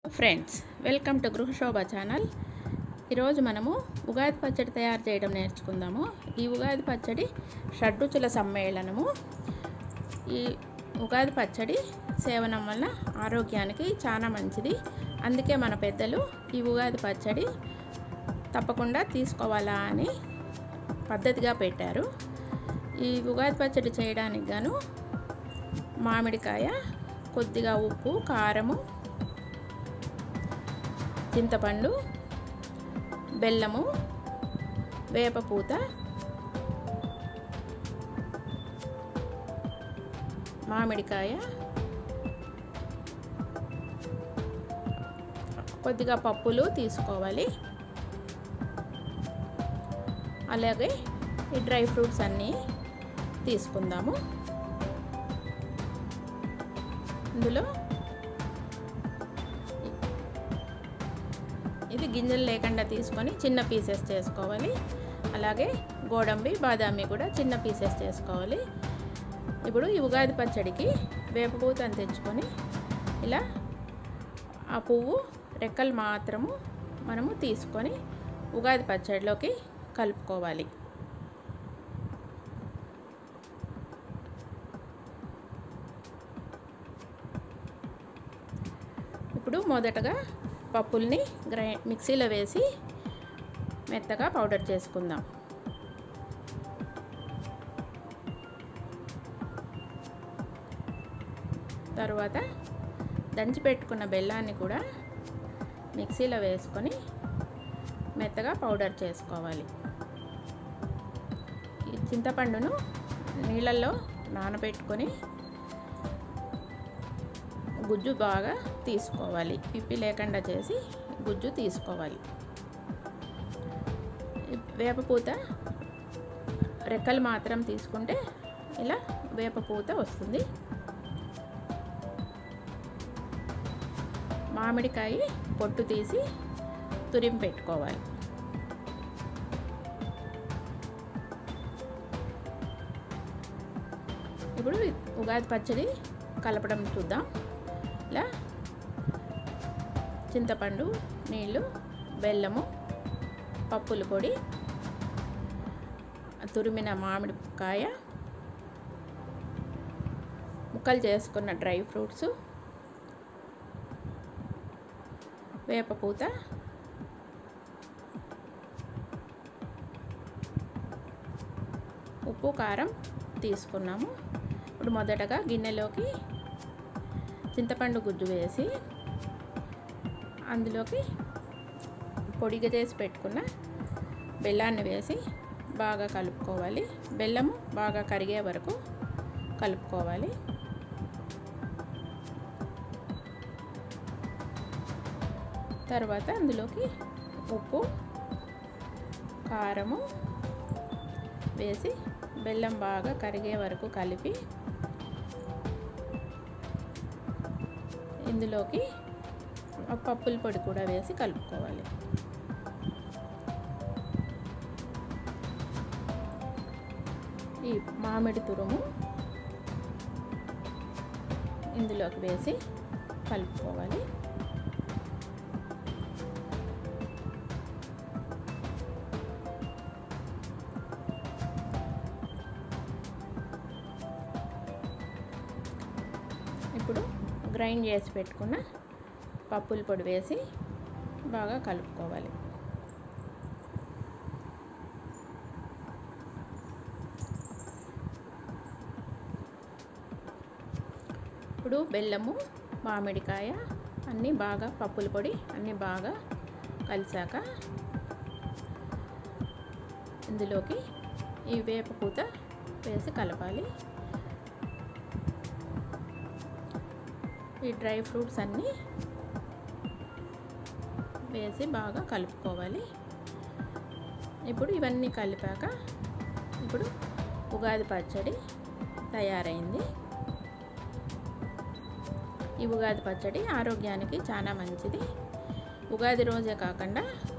Friends, welcome to Grihashobha channel. ఈరోజు మనము ఉగాది పచ్చడి తయారు చేయడం నేర్చుకుందాము. ఈ ఉగాది పచ్చడి షడ్రుచుల సమ్మేళనము. ఈ ఉగాది పచ్చడి సేవనం వల్ల ఆరోగ్యానికి చాలా మంచిది. అందుకే మన పెద్దలు ఈ ఉగాది పచ్చడి తప్పకుండా తీసుకోవాలా అని పద్ధతిగా పెట్టారు. ఈ ఉగాది పచ్చడి చేయడానికి గాను మామిడికాయ, కొద్దిగా ఉప్పు, కారము, చింతపండు, బెల్లము, వేపపూత, మామిడికాయ, కొద్దిగా పప్పులు తీసుకోవాలి. అలాగే ఈ డ్రై ఫ్రూట్స్ అన్నీ తీసుకుందాము. ఇందులో ఇది గింజలు లేకుండా తీసుకొని చిన్న పీసెస్ చేసుకోవాలి. అలాగే గోడంబి, బాదామి కూడా చిన్న పీసెస్ చేసుకోవాలి. ఇప్పుడు ఈ ఉగాది పచ్చడికి వేపపూతను తెచ్చుకొని ఇలా ఆ పువ్వు రెక్కలు మాత్రము మనము తీసుకొని ఉగాది పచ్చడిలోకి కలుపుకోవాలి. ఇప్పుడు మొదటగా పప్పుల్ని మిక్సీలో వేసి మెత్తగా పౌడర్ చేసుకుందాం. తర్వాత దంచి పెట్టుకున్న బెల్లాన్ని కూడా మిక్సీలో వేసుకొని మెత్తగా పౌడర్ చేసుకోవాలి. ఈ చింతపండును నీళ్ళల్లో నానబెట్టుకొని గుజ్జు బాగా తీసుకోవాలి. పిప్పి లేకుండా చేసి గుజ్జు తీసుకోవాలి. వేపపూత రెక్కలు మాత్రం తీసుకుంటే ఇలా వేపపూత వస్తుంది. మామిడికాయ పొట్టు తీసి తురిమి పెట్టుకోవాలి. ఇప్పుడు ఉగాది పచ్చడి కలపడం చూద్దాం. ఇలా చింతపండు, నీళ్ళు, బెల్లము, పప్పుల పొడి, తురిమిన మామిడికాయ, ముక్కలు చేసుకున్న డ్రై ఫ్రూట్స్, వేపపూత, ఉప్పు, కారం తీసుకున్నాము. ఇప్పుడు మొదటగా గిన్నెలోకి చింతపండు గుజ్జు వేసి అందులోకి పొడిగా చేసి పెట్టుకున్న బెల్లాన్ని వేసి బాగా కలుపుకోవాలి. బెల్లము బాగా కరిగే వరకు కలుపుకోవాలి. తర్వాత అందులోకి ఉప్పు, కారము వేసి బెల్లం బాగా కరిగే వరకు కలిపి ఇందులోకి పప్పుల పొడి కూడా వేసి కలుపుకోవాలి. ఈ మామిడి తురుము ఇందులోకి వేసి కలుపుకోవాలి. ఇప్పుడు గ్రైండ్ చేసి పెట్టుకున్న పప్పుల పొడి వేసి బాగా కలుపుకోవాలి. ఇప్పుడు బెల్లము, మామిడికాయ అన్నీ బాగా, పప్పుల పొడి అన్నీ బాగా కలిసాక ఇందులోకి ఈ వేపపూత వేసి కలపాలి. ఈ డ్రై ఫ్రూట్స్ అన్నీ వేసి బాగా కలుపుకోవాలి. ఇప్పుడు ఇవన్నీ కలిపాక ఇప్పుడు ఉగాది పచ్చడి తయారైంది. ఈ ఉగాది పచ్చడి ఆరోగ్యానికి చాలా మంచిది. ఉగాది రోజే కాకుండా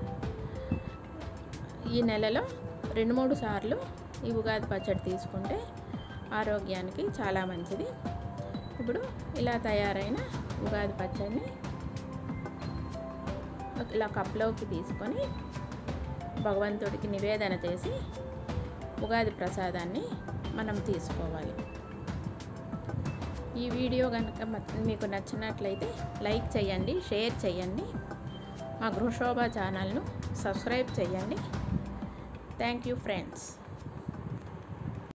ఈ నెలలో 2-3 సార్లు ఈ ఉగాది పచ్చడి తీసుకుంటే ఆరోగ్యానికి చాలా మంచిది. ఇప్పుడు ఇలా తయారైన ఉగాది పచ్చడిని ఇలా కప్లోకి తీసుకొని భగవంతుడికి నివేదన చేసి ఉగాది ప్రసాదాన్ని మనం తీసుకోవాలి. ఈ వీడియో కనుక మీకు నచ్చినట్లయితే లైక్ చేయండి, షేర్ చేయండి. మా గృహశోభ ఛానల్ను సబ్స్క్రైబ్ చేయండి. Thank you friends.